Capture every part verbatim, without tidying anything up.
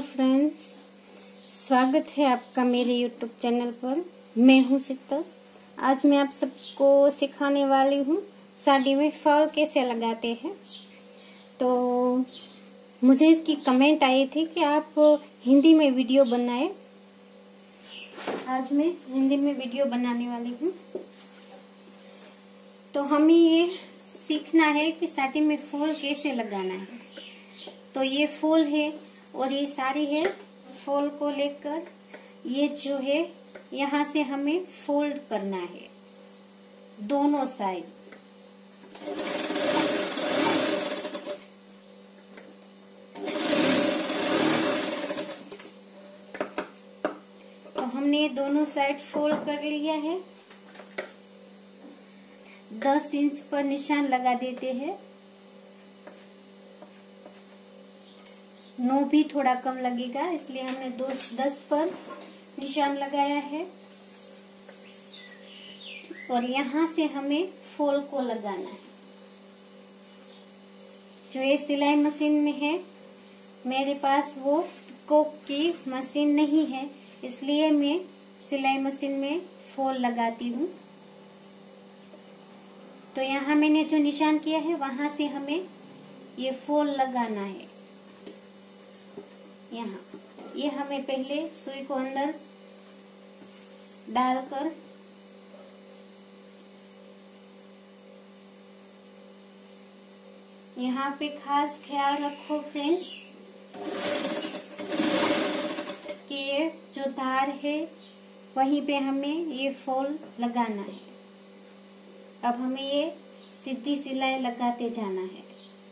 Hello friends, स्वागत है आपका मेरे यूट्यूब चैनल पर। मैं हूं शीतल। आज मैं आप सबको सिखाने वाली हूं साड़ी में फॉल कैसे लगाते हैं। तो मुझे इसकी कमेंट आई थी कि आप हिंदी में वीडियो बनाएं। आज मैं हिंदी में वीडियो बनाने वाली हूं। तो हमें ये सीखना है कि साड़ी में फॉल कैसे लगाना है। तो ये फॉल है और ये साड़ी है। फॉल को लेकर ये जो है यहाँ से हमें फोल्ड करना है दोनों साइड। तो हमने दोनों साइड फोल्ड कर लिया है। दस इंच पर निशान लगा देते हैं। नौ भी थोड़ा कम लगेगा, इसलिए हमने दो दस पर निशान लगाया है। और यहाँ से हमें फॉल को लगाना है। जो ये सिलाई मशीन में है, मेरे पास वो कोक की मशीन नहीं है, इसलिए मैं सिलाई मशीन में फॉल लगाती हूँ। तो यहाँ मैंने जो निशान किया है वहां से हमें ये फॉल लगाना है। यहाँ ये हमें पहले सुई को अंदर डालकर यहाँ पे खास ख्याल रखो फ्रेंड्स कि ये जो धार है वहीं पे हमें ये फॉल लगाना है। अब हमें ये सीधी सिलाई लगाते जाना है।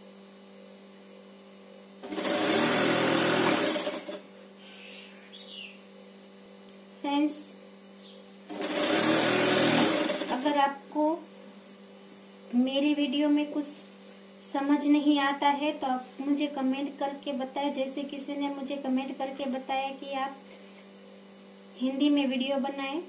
फ्रेंड्स, अगर आपको मेरी वीडियो में कुछ समझ नहीं आता है तो आप मुझे कमेंट करके बताएं। जैसे किसी ने मुझे कमेंट करके बताया कि आप हिंदी में वीडियो बनाएं।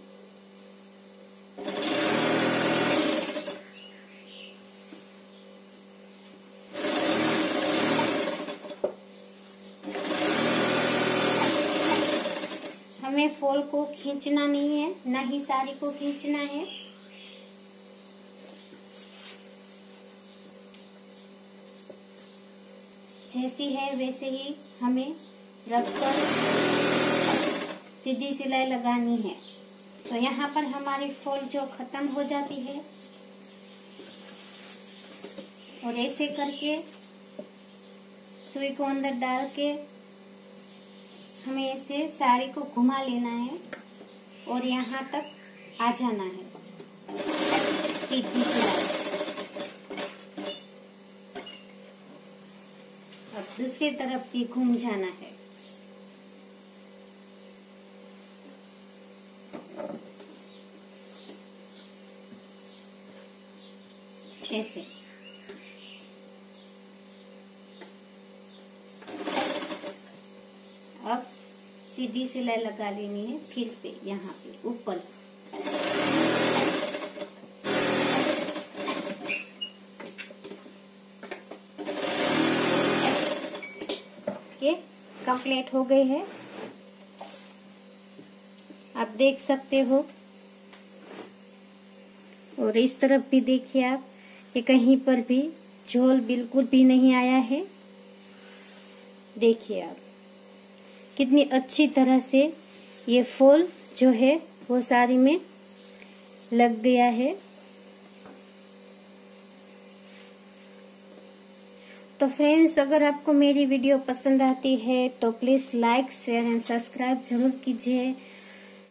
हमें फॉल को खींचना नहीं है, ना ही साड़ी को खींचना है। जैसी है वैसे ही हमें रखकर सीधी सिलाई लगानी है। तो यहाँ पर हमारी फॉल जो खत्म हो जाती है और ऐसे करके सुई को अंदर डाल के हमें ऐसे साड़ी को घुमा लेना है और यहाँ तक आ जाना है सीधी सिलाई। अब दूसरी तरफ भी घूम जाना है। ऐसे अब सीधी सिलाई लगा लेनी है फिर से यहाँ पे ऊपर। के कंप्लीट हो गए हैं। आप देख सकते हो। और इस तरफ भी देखिए आप कि कहीं पर भी झोल बिल्कुल भी नहीं आया है। देखिए आप कितनी अच्छी तरह से ये फॉल जो है वो साड़ी में लग गया है। तो फ्रेंड्स, अगर आपको मेरी वीडियो पसंद आती है तो please like share and subscribe जरूर कीजिए।